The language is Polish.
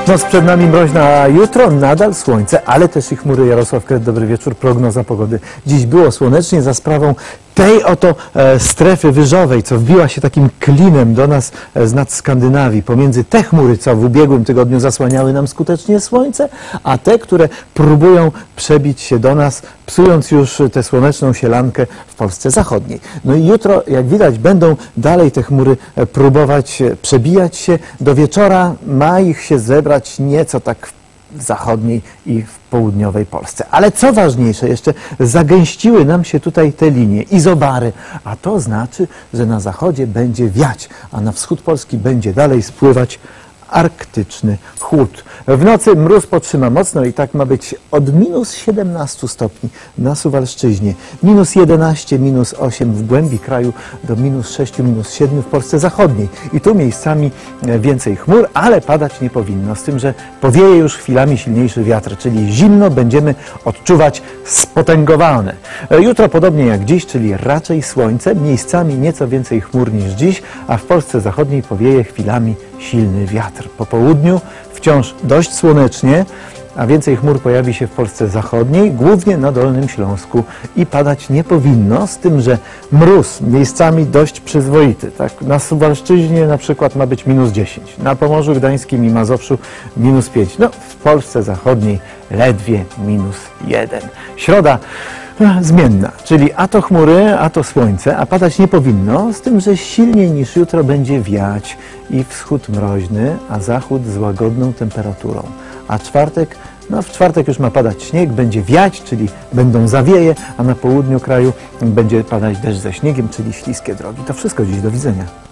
Noc przed nami mroźna, a jutro nadal słońce, ale też i chmury. Jarosław Kret, dobry wieczór. Prognoza pogody. Dziś było słonecznie za sprawą tej oto strefy wyżowej, co wbiła się takim klinem do nas z nad Skandynawii. Pomiędzy te chmury, co w ubiegłym tygodniu zasłaniały nam skutecznie słońce, a te, które próbują przebić się do nas, psując już tę słoneczną sielankę w Polsce zachodniej. No i jutro, jak widać, będą dalej te chmury próbować przebijać się. Do wieczora ma ich się zebrać nieco tak w zachodniej i w południowej Polsce. Ale co ważniejsze, jeszcze zagęściły nam się tutaj te linie, izobary, a to znaczy, że na zachodzie będzie wiać, a na wschód Polski będzie dalej spływać arktyczny chłód. W nocy mróz potrzyma mocno i tak ma być od minus 17 stopni na Suwalszczyźnie, minus 11, minus 8 w głębi kraju, do minus 6, minus 7 w Polsce zachodniej. I tu miejscami więcej chmur, ale padać nie powinno, z tym, że powieje już chwilami silniejszy wiatr, czyli zimno będziemy odczuwać spotęgowane. Jutro podobnie jak dziś, czyli raczej słońce, miejscami nieco więcej chmur niż dziś, a w Polsce zachodniej powieje chwilami silny wiatr. Po południu wciąż dość słonecznie, a więcej chmur pojawi się w Polsce zachodniej, głównie na Dolnym Śląsku i padać nie powinno, z tym, że mróz miejscami dość przyzwoity. Tak? Na Suwalszczyźnie na przykład ma być minus 10, na Pomorzu Gdańskim i Mazowszu minus 5, no w Polsce zachodniej ledwie minus 1. Środa zmienna, czyli a to chmury, a to słońce, a padać nie powinno, z tym, że silniej niż jutro będzie wiać i wschód mroźny, a zachód z łagodną temperaturą. A czwartek, no w czwartek już ma padać śnieg, będzie wiać, czyli będą zawieje, a na południu kraju będzie padać deszcz ze śniegiem, czyli śliskie drogi. To wszystko dziś, do widzenia.